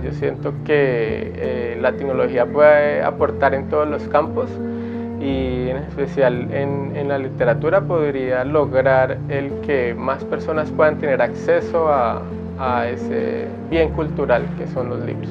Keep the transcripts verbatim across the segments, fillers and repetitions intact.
Yo siento que eh, la tecnología puede aportar en todos los campos y en especial en, en la literatura podría lograr el que más personas puedan tener acceso a, a ese bien cultural que son los libros.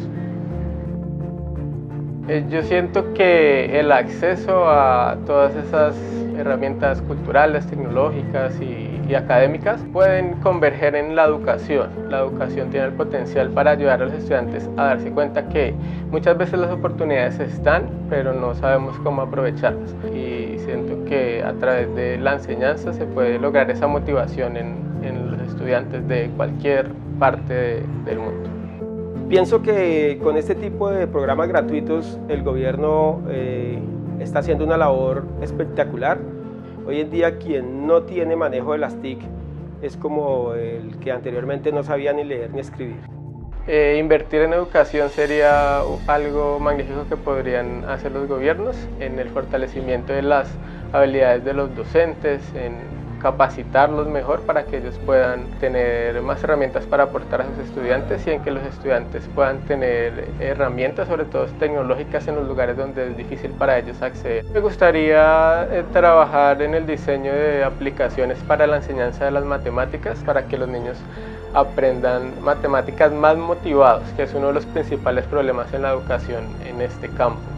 Eh, yo siento que el acceso a todas esas herramientas culturales, tecnológicas y, y académicas pueden converger en la educación. La educación tiene el potencial para ayudar a los estudiantes a darse cuenta que muchas veces las oportunidades están, pero no sabemos cómo aprovecharlas. Y siento que a través de la enseñanza se puede lograr esa motivación en, en los estudiantes de cualquier parte de, del mundo. Pienso que con este tipo de programas gratuitos el gobierno eh, está haciendo una labor espectacular. Hoy en día quien no tiene manejo de las T I C es como el que anteriormente no sabía ni leer ni escribir. Eh, invertir en educación sería algo magnífico que podrían hacer los gobiernos en el fortalecimiento de las habilidades de los docentes, en capacitarlos mejor para que ellos puedan tener más herramientas para aportar a sus estudiantes y en que los estudiantes puedan tener herramientas, sobre todo tecnológicas, en los lugares donde es difícil para ellos acceder. Me gustaría eh, trabajar en el diseño de aplicaciones para la enseñanza de las matemáticas, para que los niños aprendan matemáticas más motivados, que es uno de los principales problemas en la educación en este campo.